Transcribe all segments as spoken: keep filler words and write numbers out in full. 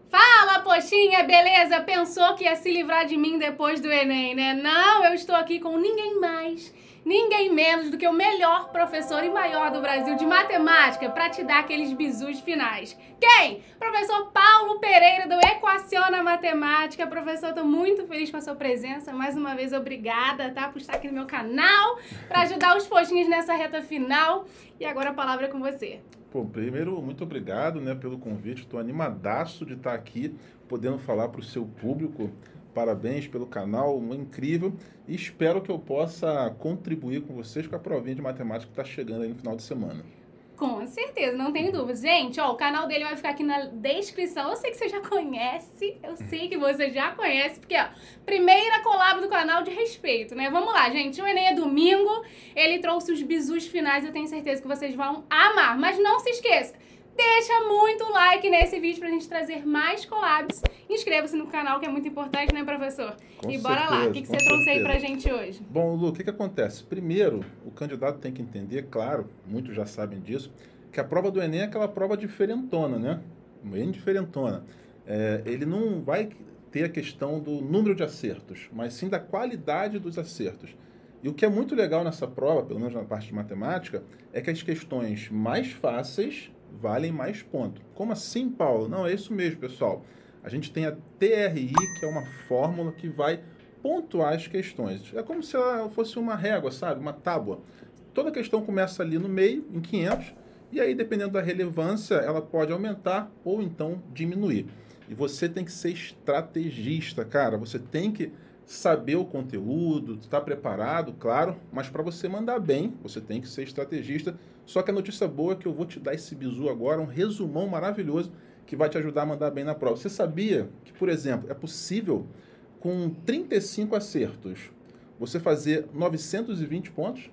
Fala, poxinha, beleza? Pensou que ia se livrar de mim depois do Enem, né? Não, eu estou aqui com ninguém mais, ninguém menos do que o melhor professor e maior do Brasil de matemática para te dar aqueles bizus finais. Quem? Professor Paulo Pereira do Equaciona Matemática. Professor, tô muito feliz com a sua presença. Mais uma vez, obrigada, tá? Por estar aqui no meu canal para ajudar os poxinhos nessa reta final. E agora a palavra é com você. Pô, primeiro, muito obrigado, né, pelo convite. Estou animadaço de estar aqui, podendo falar para o seu público. Parabéns pelo canal, incrível. E espero que eu possa contribuir com vocês com a provinha de matemática que está chegando aí no final de semana. Com certeza, não tenho dúvidas. Gente, ó, o canal dele vai ficar aqui na descrição. Eu sei que você já conhece, eu sei que você já conhece, porque, ó, primeira collab do canal de respeito, né? Vamos lá, gente. O Enem é domingo, ele trouxe os bizus finais, eu tenho certeza que vocês vão amar. Mas não se esqueça, deixa muito like nesse vídeo pra gente trazer mais collabs. Inscreva-se no canal, que é muito importante, né, professor? Com e bora certeza, lá, o que, que você com trouxe aí certeza. pra gente hoje? Bom, Lu, o que, que acontece? Primeiro, o candidato tem que entender, claro, muitos já sabem disso, que a prova do Enem é aquela prova diferentona, né? Bem diferentona. É, ele não vai ter a questão do número de acertos, mas sim da qualidade dos acertos. E o que é muito legal nessa prova, pelo menos na parte de matemática, é que as questões mais fáceis valem mais pontos. Como assim, Paulo? Não, é isso mesmo, pessoal. A gente tem a T R I, que é uma fórmula que vai pontuar as questões. É como se ela fosse uma régua, sabe? Uma tábua. Toda questão começa ali no meio, em quinhentos, e aí, dependendo da relevância, ela pode aumentar ou então diminuir. E você tem que ser estrategista, cara. Você tem que saber o conteúdo, estar preparado, claro, mas para você mandar bem, você tem que ser estrategista. Só que a notícia boa é que eu vou te dar esse bizu agora, um resumão maravilhoso que vai te ajudar a mandar bem na prova. Você sabia que, por exemplo, é possível, com trinta e cinco acertos, você fazer novecentos e vinte pontos?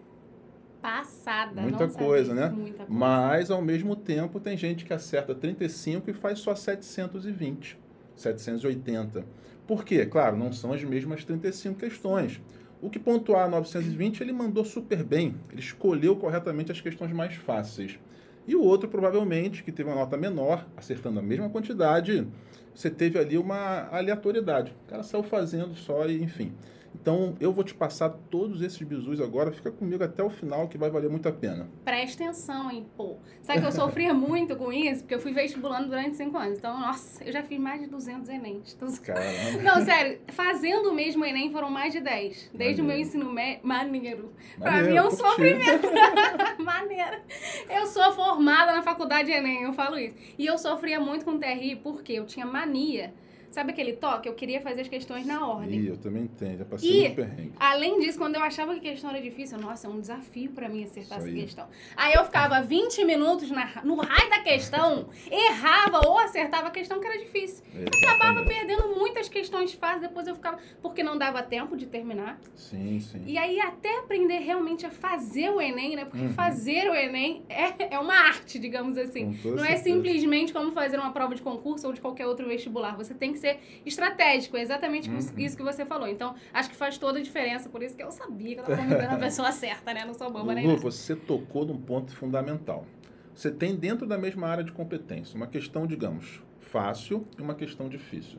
Passada. Muita não coisa, sabia. né? Muita coisa. Mas, ao mesmo tempo, tem gente que acerta trinta e cinco e faz só setecentos e vinte, setecentos e oitenta. Por quê? Claro, não são as mesmas trinta e cinco questões. O que pontuar novecentos e vinte, ele mandou super bem. Ele escolheu corretamente as questões mais fáceis. E o outro, provavelmente, que teve uma nota menor, acertando a mesma quantidade, você teve ali uma aleatoriedade. O cara saiu fazendo só e, enfim. Então, eu vou te passar todos esses bizus agora. Fica comigo até o final, que vai valer muito a pena. Presta atenção, hein, pô. Sabe que eu sofria muito com isso? Porque eu fui vestibulando durante cinco anos. Então, nossa, eu já fiz mais de duzentos Enems. Então, Caramba. não, sério, fazendo o mesmo Enem foram mais de dez. Desde Maneiro. o meu ensino médio. Maneiro. Pra Maneiro, mim é um curti. sofrimento. Maneiro. Eu sou formada na faculdade de Enem, eu falo isso. E eu sofria muito com T R I porque eu tinha mania. Sabe aquele toque? Eu queria fazer as questões na ordem. Ih, eu também tenho, já passei E, muito perrengue. além disso, quando eu achava que a questão era difícil, nossa, é um desafio pra mim acertar Isso essa aí. questão. Aí eu ficava vinte minutos na, no raio da questão, errava ou acertava a questão que era difícil. Eu acabava Exatamente. perdendo muitas questões fáceis, depois eu ficava... Porque não dava tempo de terminar. Sim, sim. E aí, até aprender realmente a fazer o Enem, né? Porque Uhum. fazer o Enem é, é uma arte, digamos assim. Com toda Não é certeza. simplesmente como fazer uma prova de concurso ou de qualquer outro vestibular. Você tem que ser estratégico, é exatamente Uhum. isso que você falou. Então, acho que faz toda a diferença. Por isso que eu sabia que eu tava convidando a pessoa certa, né? Não sou boba nem Lu, nada. você tocou num ponto fundamental. Você tem dentro da mesma área de competência uma questão, digamos, fácil e uma questão difícil.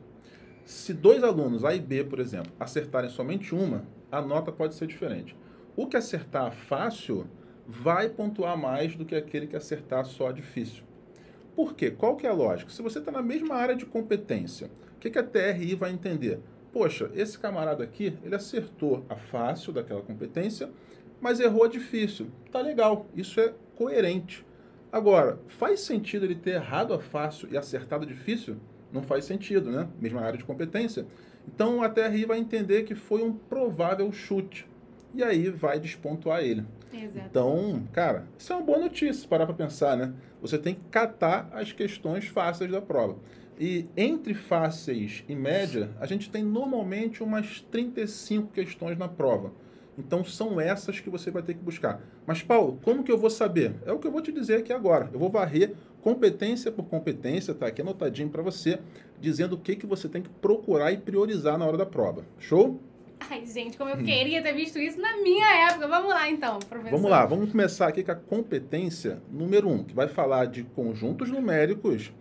Se dois alunos, A e B, por exemplo, acertarem somente uma, a nota pode ser diferente. O que acertar fácil vai pontuar mais do que aquele que acertar só difícil. Por quê? Qual que é a lógica? Se você está na mesma área de competência, o que, que a T R I vai entender? Poxa, esse camarada aqui, ele acertou a fácil daquela competência, mas errou a difícil. Tá legal, isso é coerente. Agora, faz sentido ele ter errado a fácil e acertado a difícil? Não faz sentido, né? Mesma área de competência. Então, a T R I vai entender que foi um provável chute. E aí vai despontuar ele. Exato. Então, cara, isso é uma boa notícia, parar para pensar, né? Você tem que catar as questões fáceis da prova. E entre fáceis e média, a gente tem normalmente umas trinta e cinco questões na prova. Então, são essas que você vai ter que buscar. Mas, Paulo, como que eu vou saber? É o que eu vou te dizer aqui agora. Eu vou varrer competência por competência, tá aqui anotadinho para você, dizendo o que, que você tem que procurar e priorizar na hora da prova. Show? Ai, gente, como eu queria ter visto isso na minha época. Vamos lá, então, professor. Vamos lá, vamos começar aqui com a competência número um, que vai falar de conjuntos numéricos,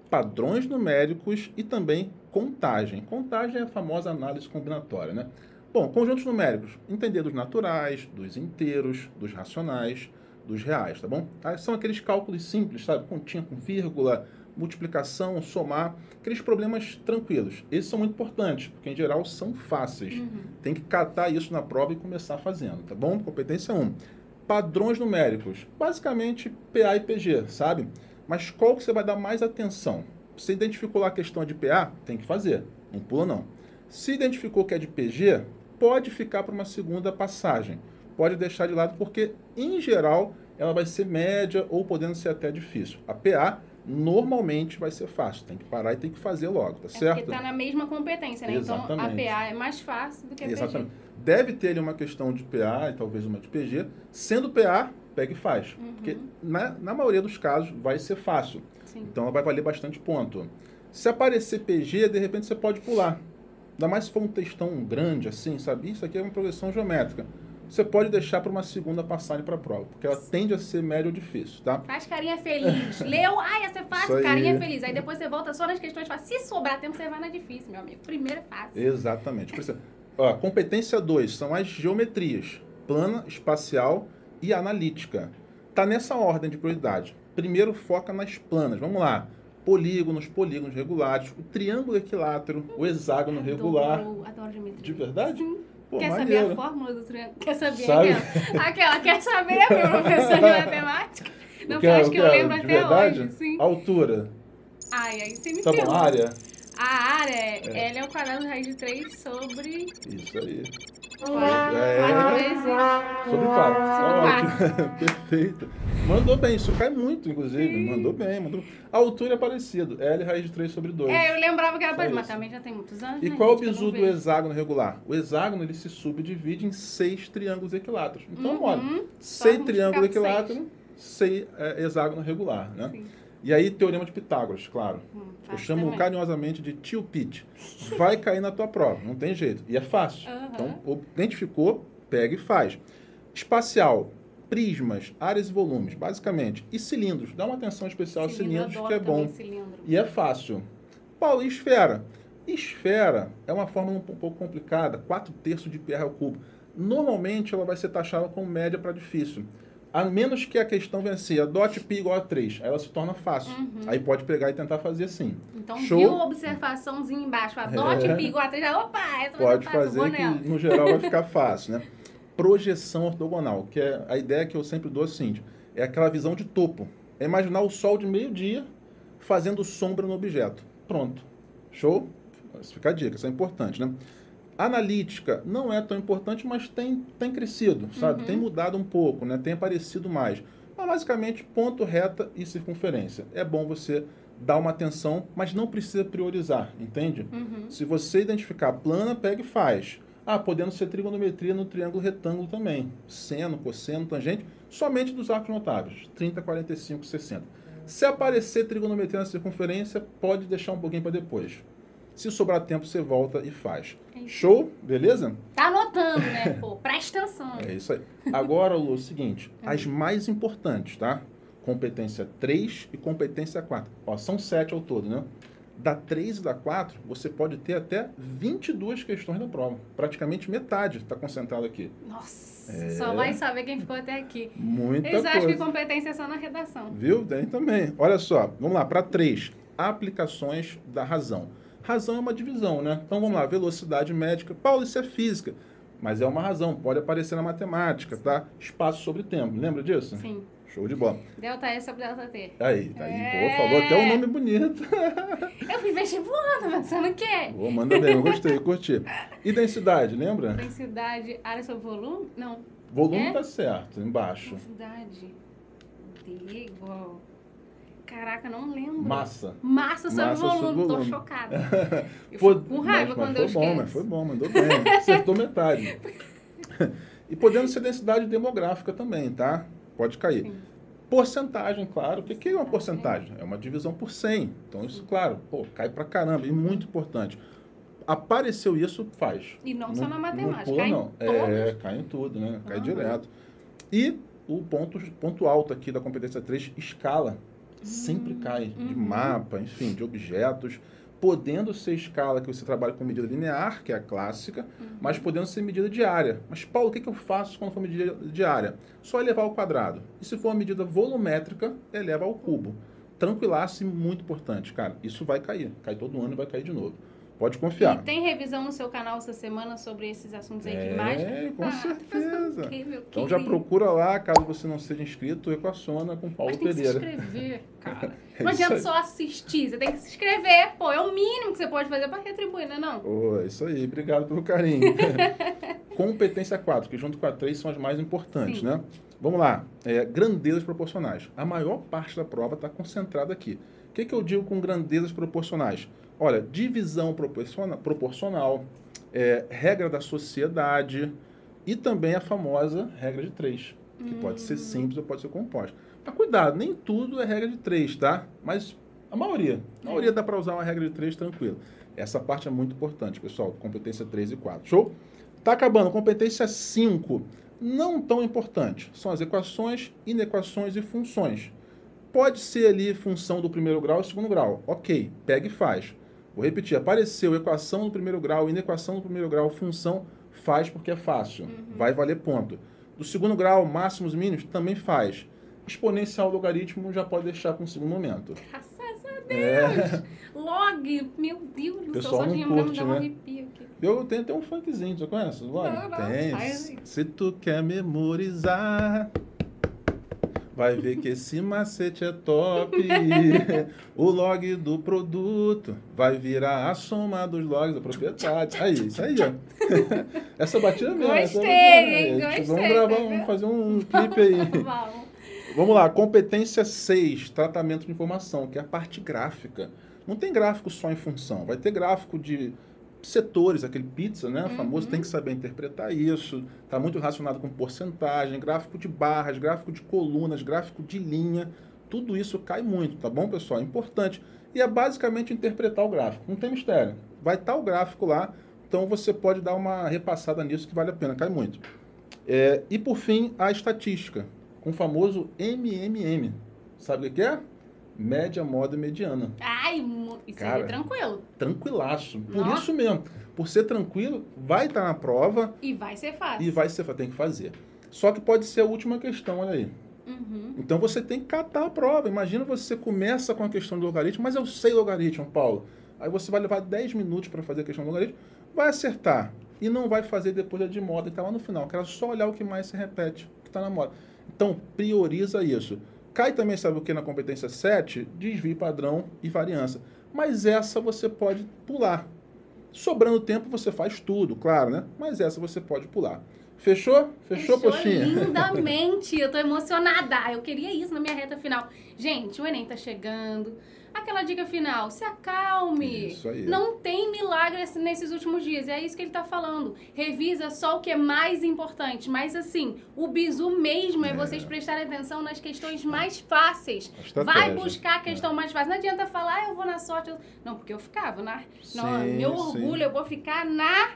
padrões numéricos e também contagem. Contagem é a famosa análise combinatória, né? Bom, conjuntos numéricos, entender dos naturais, dos inteiros, dos racionais, dos reais, tá bom? Ah, são aqueles cálculos simples, sabe? Continha com vírgula, multiplicação, somar, aqueles problemas tranquilos. Esses são muito importantes, porque em geral são fáceis. Uhum. Tem que catar isso na prova e começar fazendo, tá bom? Competência um. Padrões numéricos, basicamente P A e P G, sabe? Mas qual que você vai dar mais atenção? Se identificou lá a questão de P A, tem que fazer, não pula não. Se identificou que é de P G, pode ficar para uma segunda passagem. Pode deixar de lado porque, em geral, ela vai ser média ou podendo ser até difícil. A P A normalmente vai ser fácil, tem que parar e tem que fazer logo, tá é certo? Porque tá na mesma competência, né? Exatamente. Então a P A é mais fácil do que a Exatamente. P G. Deve ter ali uma questão de P A e talvez uma de P G. Sendo P A, pega e faz. Uhum. Porque na, na maioria dos casos vai ser fácil. Sim. Então ela vai valer bastante ponto. Se aparecer P G, de repente você pode pular. Ainda mais se for um textão grande assim, sabe? Isso aqui é uma progressão geométrica. Você pode deixar para uma segunda passagem para a prova, porque ela tende a ser média ou difícil, tá? Faz carinha feliz. Leu, ai, essa é fácil, Isso aí. carinha feliz. Aí depois você volta só nas questões fáceis. Se sobrar tempo, você vai na difícil, meu amigo. Primeiro é fácil. Exatamente. Por isso, ó, competência dois são as geometrias, plana, espacial e analítica. Tá nessa ordem de prioridade. Primeiro foca nas planas. Vamos lá. Polígonos, polígonos regulares, o triângulo equilátero, o hexágono Adoro, regular. Adoro geometria. De verdade? Sim. Pô, Quer maneiro. saber a fórmula do triângulo? Quer saber Sabe? aquela? Aquela, quer saber, meu professor de matemática? Não, O porque eu é- acho o que eu é? lembro De até verdade? hoje, sim. Altura. Ai, aí você me Tá ferrou. bom, área? A área é L ao quadrado raiz de três sobre Isso aí. quatro É. vezes. Sobre quatro. Tá Sobre ótimo. Perfeito. Mandou bem, isso cai muito, inclusive. Sim. Mandou bem, mandou. A altura é parecido. L raiz de três sobre dois. É, eu lembrava que era Só parecido, mas isso. também já tem muitos anos, E né, qual é o gente, que eu bizu não do vejo. hexágono regular? O hexágono ele se subdivide em seis triângulos equiláteros. Então, Uhum. olha, Só seis multiplicar triângulos por seis. equiláteros, seis é, hexágono regular, né? Sim. E aí, teorema de Pitágoras, claro. Hum, Eu fácil chamo também. carinhosamente de tio Pete. Vai cair na tua prova, não tem jeito. E é fácil. Aham. Então, o- identificou, pega e faz. Espacial, prismas, áreas e volumes, basicamente. E cilindros. Dá uma atenção especial aos Cilindro, cilindros, adoro que é também bom. cilindro. E é fácil. Paulo, e esfera? Esfera é uma fórmula um pouco complicada, quatro terços de πr ao cubo. Normalmente ela vai ser taxada como média para difícil. A menos que a questão venha assim, adote π igual a três. Aí ela se torna fácil. Uhum. Aí pode pegar e tentar fazer assim. Então, Show? viu a observaçãozinha embaixo, adote É. pi igual a três, já, opa, essa vai Pode ser fácil, vou fazer nela. que no geral vai ficar fácil, né? Projeção ortogonal, que é a ideia que eu sempre dou assim, é aquela visão de topo. É imaginar o sol de meio-dia fazendo sombra no objeto. Pronto. Show? Isso fica a dica, isso é importante, né? Analítica não é tão importante, mas tem, tem crescido, sabe? Uhum. Tem mudado um pouco, né? Tem aparecido mais. Mas basicamente, ponto, reta e circunferência. É bom você dar uma atenção, mas não precisa priorizar, entende? Uhum. Se você identificar plana, pega e faz. Ah, podendo ser trigonometria no triângulo retângulo também. Seno, cosseno, tangente, somente dos arcos notáveis. trinta, quarenta e cinco, sessenta. Se aparecer trigonometria na circunferência, pode deixar um pouquinho para depois. Se sobrar tempo, você volta e faz. É isso. Show? Beleza? Tá anotando, né? Pô, presta atenção. É isso aí. Agora, Lu, é o seguinte. As mais importantes, tá? Competência três e competência quatro. Ó, são sete ao todo, né? Da três e da quatro, você pode ter até vinte e duas questões da prova. Praticamente metade está concentrado aqui. Nossa, É. só vai saber quem ficou até aqui. Muita Eles acham que coisa. competência é só na redação. Viu? Tem também. Olha só, vamos lá, para três. Aplicações da razão. Razão é uma divisão, né? Então vamos lá, velocidade médica. Paulo, isso é física. Mas é uma razão, pode aparecer na matemática, tá? Espaço sobre tempo. Lembra disso? Sim. Show de bola. Delta E sobre delta T. Aí, aí, É. boa, falou até um nome bonito. Eu fui vestibular, tá pensando o quê? Boa, manda bem, eu gostei, curti. E densidade, lembra? Densidade, área sobre volume? Não. Volume É? tá certo, embaixo. Densidade. D igual. Caraca, não lembro. Massa. Massa sobre Massa sobre volume. Tô volume. chocada. Eu Pô, fico com raiva mas- mas quando foi eu bom, esqueço. mas foi bom, mandou bem. Acertou metade. E podendo ser densidade demográfica também, tá? Pode cair. Sim. Porcentagem, claro. O que que é uma porcentagem? É uma divisão por cem. Então, isso, claro, pô, cai pra caramba. E muito importante. Apareceu isso, faz. E não, só na matemática, pula, cai em não. É, todas. cai em tudo, né? Cai Aham. direto. E o ponto, ponto alto aqui da competência três, escala. Sempre cai. Uhum. De mapa, enfim, de objetos. Podendo ser escala que você trabalha com medida linear, que é a clássica, uhum. mas podendo ser medida diária. Mas, Paulo, o que eu faço quando for medida diária? Só elevar ao quadrado. E se for uma medida volumétrica, eleva ao cubo. Tranquilaço e muito importante, cara. Isso vai cair. Cai todo ano e vai cair de novo. Pode confiar. E tem revisão no seu canal essa semana sobre esses assuntos aí é, de mágica? É, com ah, certeza. Okay, então já procura lá, caso você não seja inscrito, Equaciona com Paulo Mas tem Pereira. Que se inscrever, cara. Não adianta só assistir, você tem que se inscrever. Pô, é o mínimo que você pode fazer para retribuir, não é não? Oh, é isso aí, obrigado pelo carinho. Competência quatro, que junto com a três são as mais importantes, Sim. né? Vamos lá, é, grandezas proporcionais. A maior parte da prova está concentrada aqui. O que, que eu digo com grandezas proporcionais? Olha, divisão proporcional, proporcional é, regra da sociedade e também a famosa regra de três, que hum. pode ser simples ou pode ser composta. Mas cuidado, nem tudo é regra de três, tá? Mas a maioria, a maioria dá para usar uma regra de três tranquilo. Essa parte é muito importante, pessoal, competência três e quatro. Show? Tá acabando, competência cinco. Não tão importante. São as equações, inequações e funções. Pode ser ali função do primeiro grau e segundo grau. Ok, pega e faz. Vou repetir, apareceu equação do primeiro grau, inequação do primeiro grau, função, faz porque é fácil. Uhum. Vai valer ponto. Do segundo grau, máximos, mínimos, também faz. Exponencial, logaritmo, já pode deixar para um segundo momento. Graças a Deus! É. Log, meu Deus do céu, só de lembrar me dá um arrepio aqui. Eu tenho até um funkzinho, você conhece? Log? Não, não. Tem. Ai, se tu quer memorizar... Vai ver que esse macete é top. O log do produto vai virar a soma dos logs da propriedade. Aí, isso aí, ó. Essa batida mesmo. Gostei, hein? Gostei. Vamos gravar, vamos fazer um clipe aí. Vamos. Vamos lá, competência seis, tratamento de informação, que é a parte gráfica. Não tem gráfico só em função, vai ter gráfico de setores, aquele pizza, né, famoso, uhum. tem que saber interpretar isso, está muito relacionado com porcentagem, gráfico de barras, gráfico de colunas, gráfico de linha, tudo isso cai muito, tá bom, pessoal? É importante. E é basicamente interpretar o gráfico, não tem mistério. Vai estar o gráfico lá, então você pode dar uma repassada nisso que vale a pena, cai muito. É, e por fim, a estatística, com o famoso M M M. Sabe o que é? Média, moda e mediana. Ai, isso Cara, aí é tranquilo. Tranquilaço. Por Nossa. Isso mesmo. Por ser tranquilo, vai estar na prova. E vai ser fácil. E vai ser fácil. Tem que fazer. Só que pode ser a última questão, olha aí. Uhum. Então você tem que catar a prova. Imagina você começa com a questão do logaritmo, mas eu sei logaritmo, Paulo. Aí você vai levar dez minutos para fazer a questão do logaritmo, vai acertar. E não vai fazer depois a de moda, que está lá no final. Quero só olhar o que mais se repete, o que está na moda. Então, prioriza isso. Cai também, sabe o que na competência sete? Desvio padrão e variância. Mas essa você pode pular. Sobrando tempo, você faz tudo, claro, né? Mas essa você pode pular. Fechou? Fechou, Fechou Poxinha? Lindamente. Eu tô emocionada. Eu queria isso na minha reta final. Gente, o Enem tá chegando. Aquela dica final, se acalme. Isso aí. Não tem milagre nesses últimos dias. É isso que ele tá falando. Revisa só o que é mais importante. Mas assim, o bizu mesmo é, é vocês prestarem atenção nas questões mais fáceis. Vai buscar a questão é. mais fácil. Não adianta falar, ah, eu vou na sorte. Não, porque eu ficava na... Sim, não, meu orgulho, sim. eu vou ficar na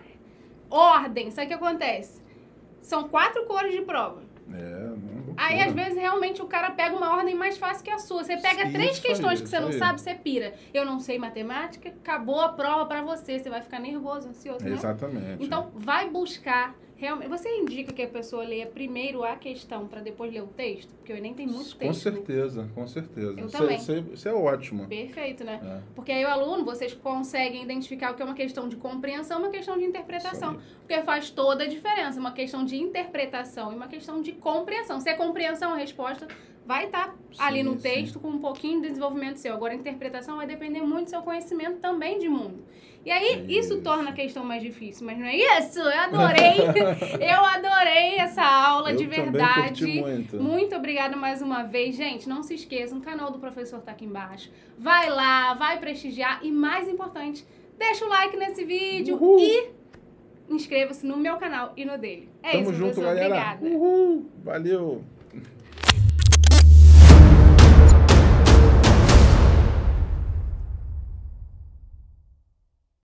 ordem. Sabe o que acontece? São quatro cores de prova. É, não, aí, às vezes, realmente, o cara pega uma ordem mais fácil que a sua. Você pega Sim, três questões aí, que você não aí. sabe, você pira. Eu não sei matemática, acabou a prova pra você. Você vai ficar nervoso, ansioso, né? Exatamente. Então, vai buscar... Realmente, você indica que a pessoa leia primeiro a questão para depois ler o texto? Porque o Enem tem muito texto. Com certeza, né? com certeza. Eu isso, também. É, isso, é, isso é ótimo. Perfeito, né? É. Porque aí o aluno, vocês conseguem identificar o que é uma questão de compreensão e uma questão de interpretação. Porque faz toda a diferença. Uma questão de interpretação e uma questão de compreensão. Se é compreensão, a resposta vai estar ali no texto sim. com um pouquinho de desenvolvimento seu. Agora, a interpretação vai depender muito do seu conhecimento também de mundo. E aí, isso. isso torna a questão mais difícil, mas não é isso? Eu adorei, eu adorei essa aula, eu de verdade. Também curti muito. Muito obrigada mais uma vez. Gente, não se esqueçam, o canal do professor tá aqui embaixo. Vai lá, vai prestigiar e, mais importante, deixa o like nesse vídeo Uhul. E inscreva-se no meu canal e no dele. É Tamo isso, junto, professor. galera. Obrigada. Uhul. Valeu.